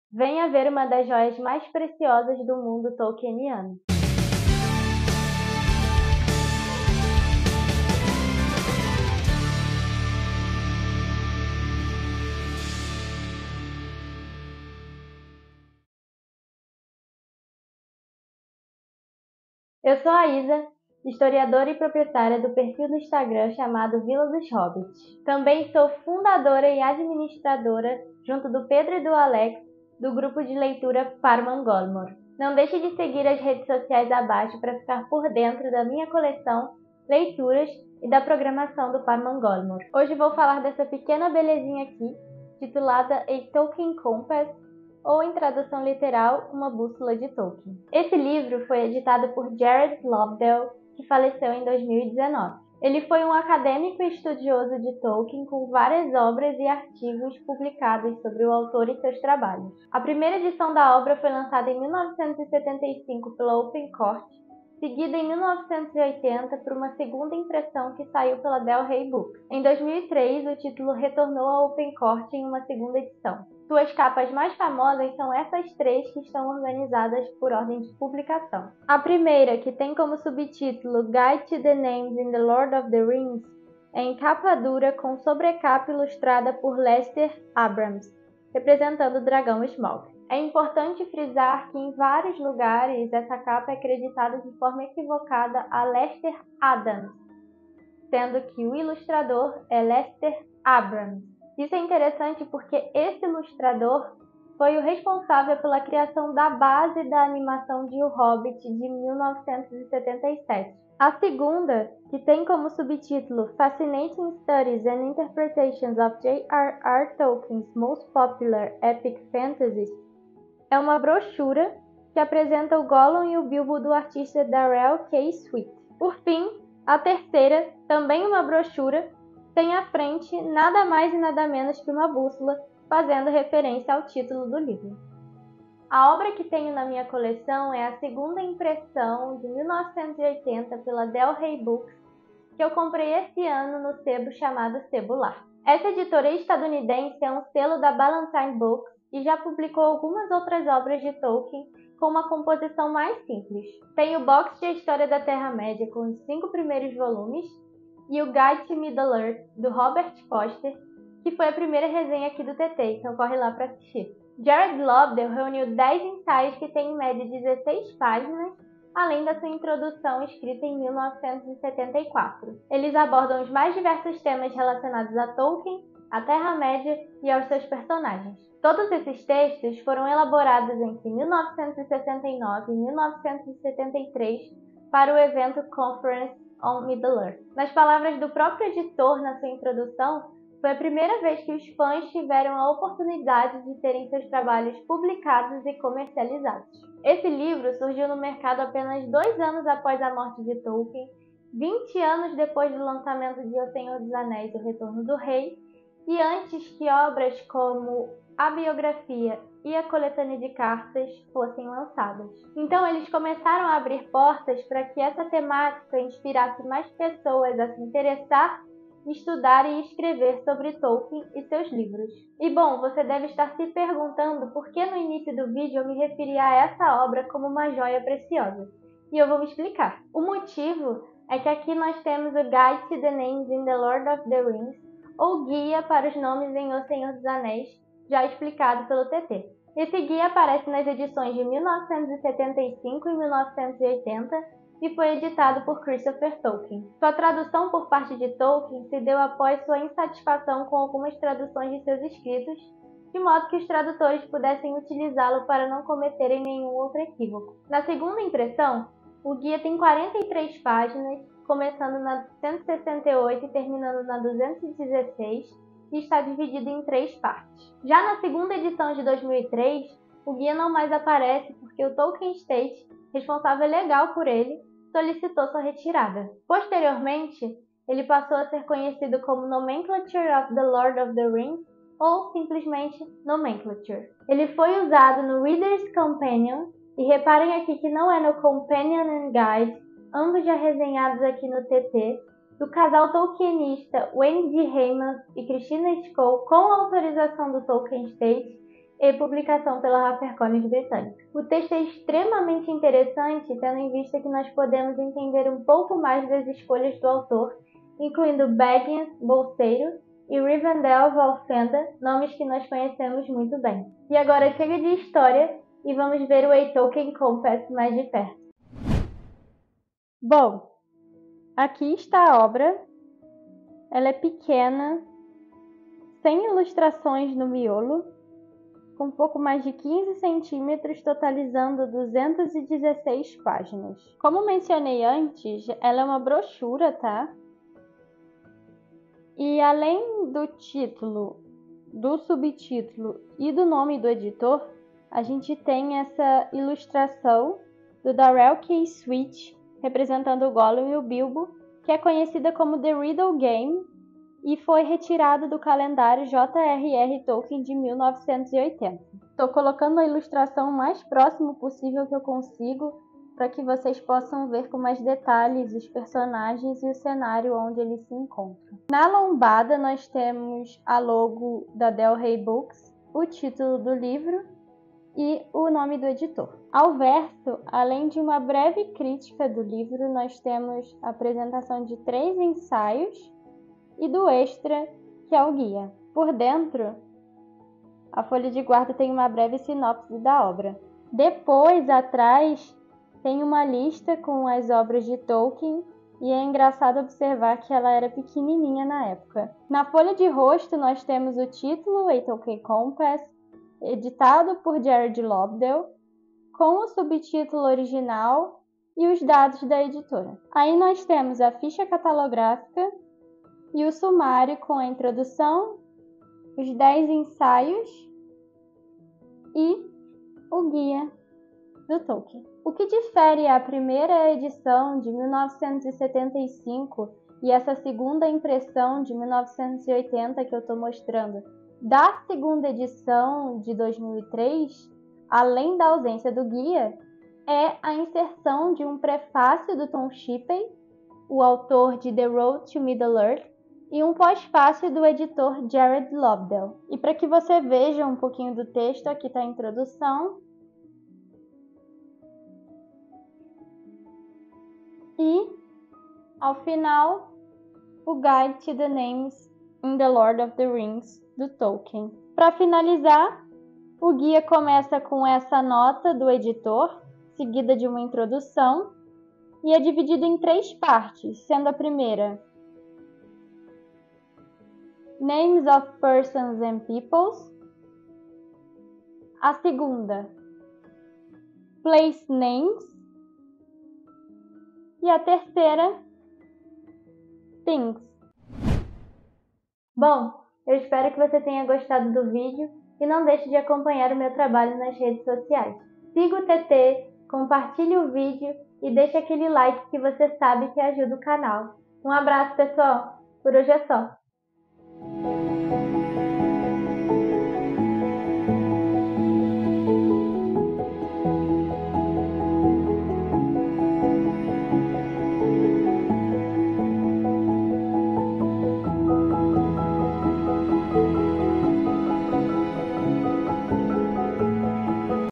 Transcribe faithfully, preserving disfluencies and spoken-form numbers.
Venha ver uma das joias mais preciosas do mundo tolkieniano. Eu sou a Isa, historiadora e proprietária do perfil do Instagram chamado Vila dos Hobbits. Também sou fundadora e administradora, junto do Pedro e do Alex, do grupo de leitura Parmangolmor. Não deixe de seguir as redes sociais abaixo para ficar por dentro da minha coleção, leituras e da programação do Parmangolmor. Hoje vou falar dessa pequena belezinha aqui, titulada A Tolkien Compass, ou em tradução literal, Uma Bússola de Tolkien. Esse livro foi editado por Jared Lovedale, que faleceu em dois mil e dezenove. Ele foi um acadêmico e estudioso de Tolkien com várias obras e artigos publicados sobre o autor e seus trabalhos. A primeira edição da obra foi lançada em mil novecentos e setenta e cinco pela Open Court, seguida em mil novecentos e oitenta por uma segunda impressão que saiu pela Del Rey Books. Em dois mil e três, o título retornou à Open Court em uma segunda edição. Suas capas mais famosas são essas três que estão organizadas por ordem de publicação. A primeira, que tem como subtítulo Guide to the Names in the Lord of the Rings, é em capa dura com sobrecapa ilustrada por Lester Abrams, representando o dragão Smaug. É importante frisar que em vários lugares essa capa é acreditada de forma equivocada a Lester Adams, sendo que o ilustrador é Lester Abrams. Isso é interessante porque esse ilustrador foi o responsável pela criação da base da animação de O Hobbit de mil novecentos e setenta e sete. A segunda, que tem como subtítulo Fascinating Studies and Interpretations of J R R Tolkien's Most Popular Epic Fantasies, é uma brochura que apresenta o Gollum e o Bilbo do artista Darrell K. Swift. Por fim, a terceira, também uma brochura, tem à frente nada mais e nada menos que uma bússola, fazendo referência ao título do livro. A obra que tenho na minha coleção é a segunda impressão de mil novecentos e oitenta pela Del Rey Books, que eu comprei esse ano no sebo chamado Sebo Lar. Essa editora estadunidense é um selo da Ballantine Books e já publicou algumas outras obras de Tolkien com uma composição mais simples. Tem o box de A História da Terra-média com os cinco primeiros volumes e o Guide to Middle-earth, do Robert Foster, que foi a primeira resenha aqui do T T, então corre lá para assistir. Jared Lovedale reuniu dez ensaios que têm em média dezesseis páginas, além da sua introdução escrita em mil novecentos e setenta e quatro. Eles abordam os mais diversos temas relacionados a Tolkien, à Terra-média e aos seus personagens. Todos esses textos foram elaborados entre mil novecentos e sessenta e nove e mil novecentos e setenta e três para o evento Conference on Middle-earth. Nas palavras do próprio editor na sua introdução, foi a primeira vez que os fãs tiveram a oportunidade de terem seus trabalhos publicados e comercializados. Esse livro surgiu no mercado apenas dois anos após a morte de Tolkien, vinte anos depois do lançamento de O Senhor dos Anéis e O Retorno do Rei, e antes que obras como a biografia e a coletânea de cartas fossem lançadas. Então eles começaram a abrir portas para que essa temática inspirasse mais pessoas a se interessar, estudar e escrever sobre Tolkien e seus livros. E bom, você deve estar se perguntando por que no início do vídeo eu me referi a essa obra como uma joia preciosa. E eu vou me explicar. O motivo é que aqui nós temos o Guide to the Names in the Lord of the Rings, ou Guia para os Nomes em O Senhor dos Anéis, já explicado pelo T T. Esse guia aparece nas edições de mil novecentos e setenta e cinco e mil novecentos e oitenta e foi editado por Christopher Tolkien. Sua tradução por parte de Tolkien se deu após sua insatisfação com algumas traduções de seus escritos, de modo que os tradutores pudessem utilizá-lo para não cometerem nenhum outro equívoco. Na segunda impressão, o guia tem quarenta e três páginas, começando na cento e sessenta e oito e terminando na duzentos e dezesseis, e está dividido em três partes. Já na segunda edição de dois mil e três, o guia não mais aparece porque o Tolkien Estate, responsável legal por ele, solicitou sua retirada. Posteriormente, ele passou a ser conhecido como Nomenclature of the Lord of the Rings, ou simplesmente Nomenclature. Ele foi usado no Reader's Companion, e reparem aqui que não é no Companion and Guide, ambos já resenhados aqui no T T, do casal tolkienista Wendy Heyman e Christina Skoll, com autorização do Tolkien Estate, e publicação pela HarperCollins britânica. O texto é extremamente interessante, tendo em vista que nós podemos entender um pouco mais das escolhas do autor, incluindo Baggins, Bolseiro, e Rivendell Valfenda, nomes que nós conhecemos muito bem. E agora chega de história e vamos ver o A Tolkien Compass mais de perto. Bom, aqui está a obra. Ela é pequena, sem ilustrações no miolo, com um pouco mais de quinze centímetros, totalizando duzentas e dezesseis páginas. Como mencionei antes, ela é uma brochura, tá? E além do título, do subtítulo e do nome do editor, a gente tem essa ilustração do Darrell K. Sweet, representando o Gollum e o Bilbo, que é conhecida como The Riddle Game e foi retirada do calendário J R R Tolkien de mil novecentos e oitenta. Estou colocando a ilustração o mais próximo possível que eu consigo, para que vocês possam ver com mais detalhes os personagens e o cenário onde eles se encontram. Na lombada nós temos a logo da Del Rey Books, o título do livro e o nome do editor. Ao verso, além de uma breve crítica do livro, nós temos a apresentação de três ensaios e do extra, que é o guia. Por dentro, a folha de guarda tem uma breve sinopse da obra. Depois, atrás, tem uma lista com as obras de Tolkien e é engraçado observar que ela era pequenininha na época. Na folha de rosto nós temos o título A Tolkien Compass, editado por Jared Lobdell, com o subtítulo original e os dados da editora. Aí nós temos a ficha catalográfica e o sumário com a introdução, os dez ensaios e o guia do Tolkien. O que difere a primeira edição de mil novecentos e setenta e cinco e essa segunda impressão de mil novecentos e oitenta que eu estou mostrando da segunda edição de dois mil e três, além da ausência do guia, é a inserção de um prefácio do Tom Shippey, o autor de The Road to Middle-earth, e um pós-fácio do editor Jared Lobdell. E para que você veja um pouquinho do texto, aqui está a introdução. E, ao final, o Guide to the Names in the Lord of the Rings, do Tolkien. Para finalizar, o guia começa com essa nota do editor, seguida de uma introdução, e é dividido em três partes, sendo a primeira Names of Persons and Peoples, a segunda Place Names e a terceira Things. Bom, eu espero que você tenha gostado do vídeo e não deixe de acompanhar o meu trabalho nas redes sociais. Siga o T T, compartilhe o vídeo e deixe aquele like que você sabe que ajuda o canal. Um abraço, pessoal! Por hoje é só.